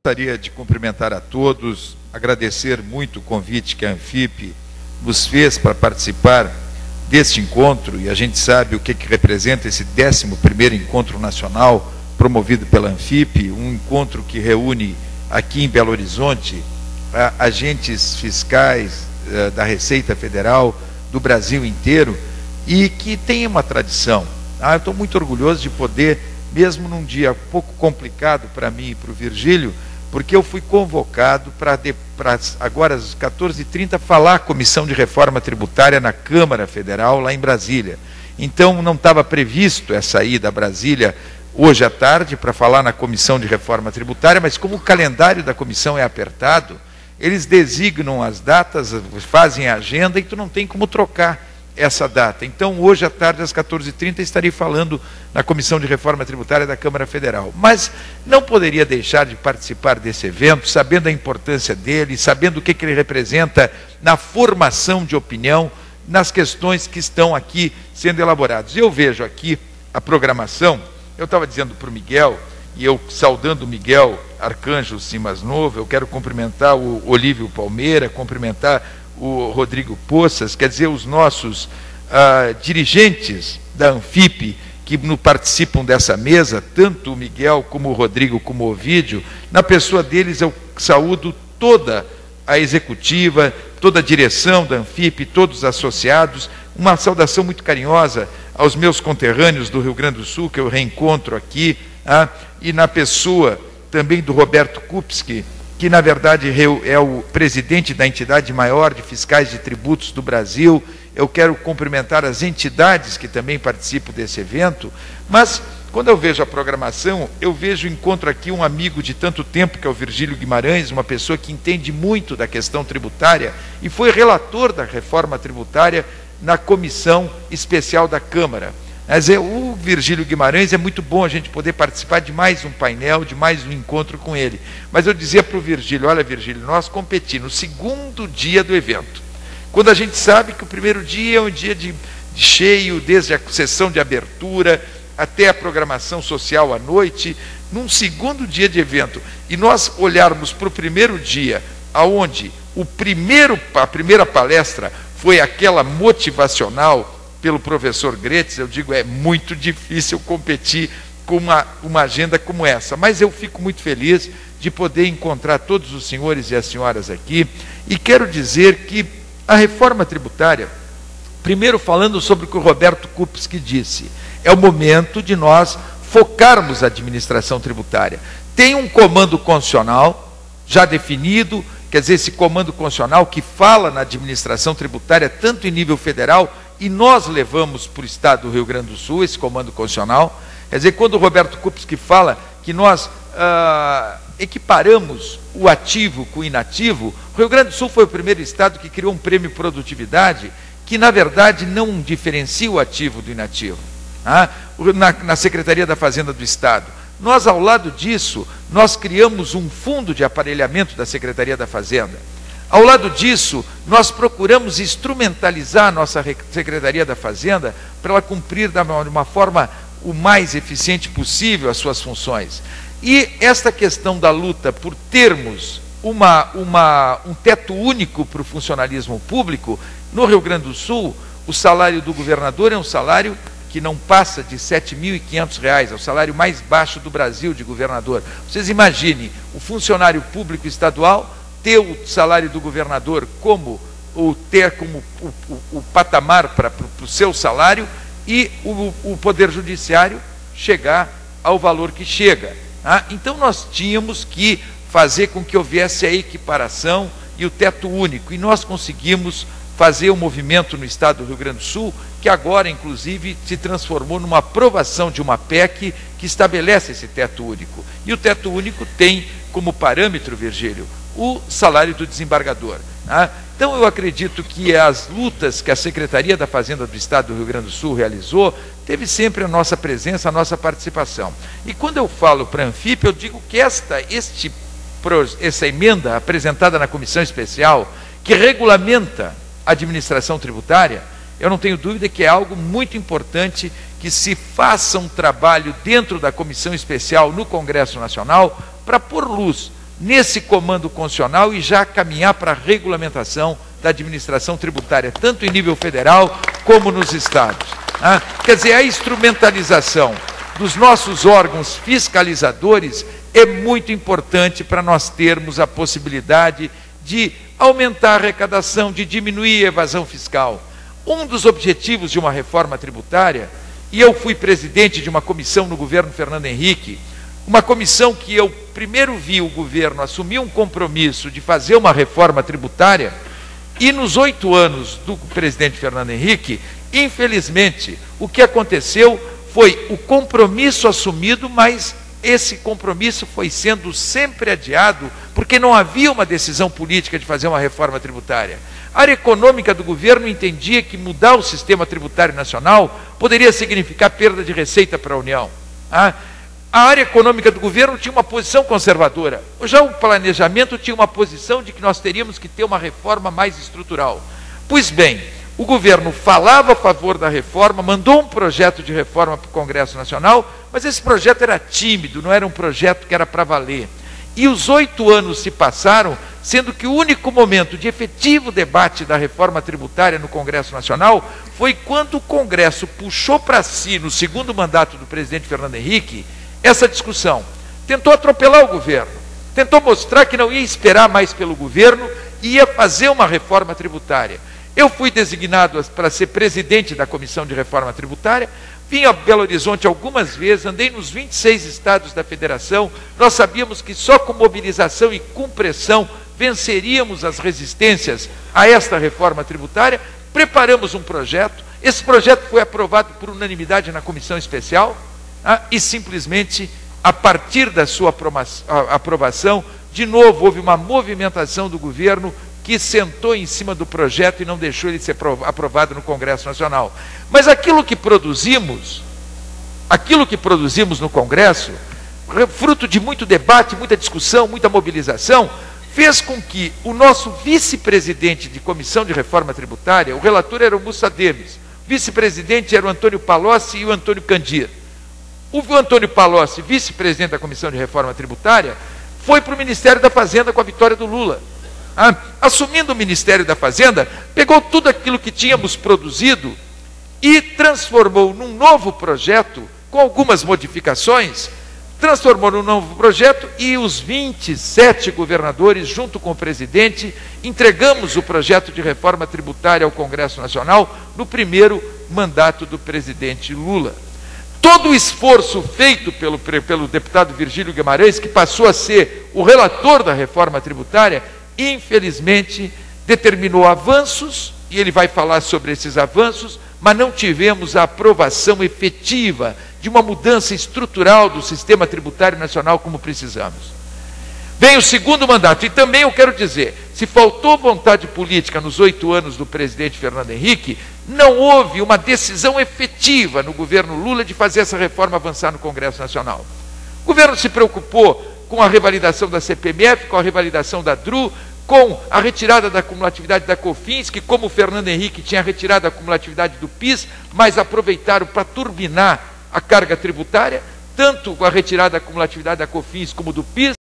Gostaria de cumprimentar a todos, agradecer muito o convite que a Anfip nos fez para participar deste encontro, e a gente sabe o que representa esse 11º Encontro Nacional promovido pela Anfip, um encontro que reúne aqui em Belo Horizonte agentes fiscais da Receita Federal, do Brasil inteiro, e que tem uma tradição. Eu estou muito orgulhoso de poder, mesmo num dia um pouco complicado para mim e para o Virgílio, porque eu fui convocado para agora às 14h30 falar à Comissão de Reforma Tributária na Câmara Federal, lá em Brasília. Então não estava previsto essa ida a Brasília hoje à tarde para falar na Comissão de Reforma Tributária, mas como o calendário da comissão é apertado, eles designam as datas, fazem a agenda e tu não tem como trocar essa data. Então, hoje à tarde, às 14h30, estarei falando na Comissão de Reforma Tributária da Câmara Federal. Mas não poderia deixar de participar desse evento, sabendo a importância dele, sabendo o que ele representa na formação de opinião, nas questões que estão aqui sendo elaboradas. Eu vejo aqui a programação, eu estava dizendo para o Miguel, e eu saudando o Miguel Arcanjo Simas Novo, eu quero cumprimentar o Olívio Palmeira, cumprimentar o Rodrigo Poças, quer dizer, os nossos dirigentes da Anfip que participam dessa mesa, tanto o Miguel como o Rodrigo como o Ovídio. Na pessoa deles eu saúdo toda a executiva, toda a direção da Anfip, todos os associados, uma saudação muito carinhosa aos meus conterrâneos do Rio Grande do Sul, que eu reencontro aqui, e na pessoa também do Roberto Kupski, que na verdade é o presidente da entidade maior de fiscais de tributos do Brasil. Eu quero cumprimentar as entidades que também participam desse evento, mas quando eu vejo a programação, eu encontro aqui um amigo de tanto tempo, que é o Virgílio Guimarães, uma pessoa que entende muito da questão tributária e foi relator da reforma tributária na comissão especial da Câmara. Mas o Virgílio Guimarães, é muito bom a gente poder participar de mais um painel, de mais um encontro com ele. Mas eu dizia para o Virgílio, olha Virgílio, nós competimos no segundo dia do evento, quando a gente sabe que o primeiro dia é um dia de cheio, desde a sessão de abertura até a programação social à noite, num segundo dia de evento, e nós olharmos para o primeiro dia, onde a primeira palestra foi aquela motivacional pelo professor Gretz, eu digo, é muito difícil competir com uma agenda como essa. Mas eu fico muito feliz de poder encontrar todos os senhores e as senhoras aqui, e quero dizer que a reforma tributária, primeiro falando sobre o que o Roberto Kupski disse, é o momento de nós focarmos a administração tributária. Tem um comando constitucional já definido, quer dizer, esse comando constitucional que fala na administração tributária, tanto em nível federal, e nós levamos para o Estado do Rio Grande do Sul esse comando constitucional. Quer dizer, quando o Roberto Kupski fala que nós equiparamos o ativo com o inativo, o Rio Grande do Sul foi o primeiro Estado que criou um prêmio produtividade que, na verdade, não diferencia o ativo do inativo, na Secretaria da Fazenda do Estado. Nós, ao lado disso, nós criamos um fundo de aparelhamento da Secretaria da Fazenda. Ao lado disso, nós procuramos instrumentalizar a nossa Secretaria da Fazenda para ela cumprir de uma forma o mais eficiente possível as suas funções. E esta questão da luta por termos um teto único para o funcionalismo público, no Rio Grande do Sul, o salário do governador é um salário que não passa de R$ 7.500, é o salário mais baixo do Brasil de governador. Vocês imaginem, o funcionário público estadual ter o salário do governador como o patamar para o seu salário, e o Poder Judiciário chegar ao valor que chega. Então nós tínhamos que fazer com que houvesse a equiparação e o teto único, e nós conseguimos fazer um movimento no Estado do Rio Grande do Sul, que agora, inclusive, se transformou numa aprovação de uma PEC que estabelece esse teto único. E o teto único tem como parâmetro, Virgílio, o salário do desembargador. Então eu acredito que as lutas que a Secretaria da Fazenda do Estado do Rio Grande do Sul realizou, teve sempre a nossa presença, a nossa participação. E quando eu falo para a Anfip, eu digo que essa emenda apresentada na Comissão Especial, que regulamenta a administração tributária, eu não tenho dúvida que é algo muito importante que se faça um trabalho dentro da Comissão Especial no Congresso Nacional para pôr luz nesse comando constitucional e já caminhar para a regulamentação da administração tributária, tanto em nível federal como nos estados. Quer dizer, a instrumentalização dos nossos órgãos fiscalizadores é muito importante para nós termos a possibilidade de aumentar a arrecadação, de diminuir a evasão fiscal. Um dos objetivos de uma reforma tributária, e eu fui presidente de uma comissão no governo Fernando Henrique, uma comissão que eu primeiro vi o governo assumir um compromisso de fazer uma reforma tributária, e nos 8 anos do presidente Fernando Henrique, infelizmente, o que aconteceu foi o compromisso assumido, mas esse compromisso foi sendo sempre adiado, porque não havia uma decisão política de fazer uma reforma tributária. A área econômica do governo entendia que mudar o sistema tributário nacional poderia significar perda de receita para a União. A área econômica do governo tinha uma posição conservadora. Já o planejamento tinha uma posição de que nós teríamos que ter uma reforma mais estrutural. Pois bem, o governo falava a favor da reforma, mandou um projeto de reforma para o Congresso Nacional, mas esse projeto era tímido, não era um projeto que era para valer. E os 8 anos se passaram, sendo que o único momento de efetivo debate da reforma tributária no Congresso Nacional foi quando o Congresso puxou para si, no segundo mandato do presidente Fernando Henrique, essa discussão. Tentou atropelar o governo, tentou mostrar que não ia esperar mais pelo governo e ia fazer uma reforma tributária. Eu fui designado para ser presidente da Comissão de Reforma Tributária, vim a Belo Horizonte algumas vezes, andei nos 26 estados da federação, nós sabíamos que só com mobilização e com pressão venceríamos as resistências a esta reforma tributária, preparamos um projeto, esse projeto foi aprovado por unanimidade na comissão especial, e simplesmente, a partir da sua aprovação, de novo houve uma movimentação do governo que sentou em cima do projeto e não deixou ele ser aprovado no Congresso Nacional. Mas aquilo que produzimos no Congresso, fruto de muito debate, muita discussão, muita mobilização, fez com que o nosso vice-presidente de Comissão de Reforma Tributária, o relator era o Mussa Demes, o vice-presidente era o Antônio Palocci e o Antônio Candir. O Antônio Palocci, vice-presidente da Comissão de Reforma Tributária, foi para o Ministério da Fazenda com a vitória do Lula. Assumindo o Ministério da Fazenda, pegou tudo aquilo que tínhamos produzido e transformou num novo projeto, com algumas modificações, transformou num novo projeto e os 27 governadores, junto com o presidente, entregamos o projeto de reforma tributária ao Congresso Nacional no primeiro mandato do presidente Lula. Todo o esforço feito pelo deputado Virgílio Guimarães, que passou a ser o relator da reforma tributária, infelizmente, determinou avanços, e ele vai falar sobre esses avanços, mas não tivemos a aprovação efetiva de uma mudança estrutural do sistema tributário nacional como precisamos. Vem o segundo mandato, e também eu quero dizer, se faltou vontade política nos 8 anos do presidente Fernando Henrique, não houve uma decisão efetiva no governo Lula de fazer essa reforma avançar no Congresso Nacional. O governo se preocupou com a revalidação da CPMF, com a revalidação da DRU, com a retirada da cumulatividade da COFINS, que como o Fernando Henrique tinha retirado a cumulatividade do PIS, mas aproveitaram para turbinar a carga tributária, tanto a retirada da cumulatividade da COFINS como do PIS,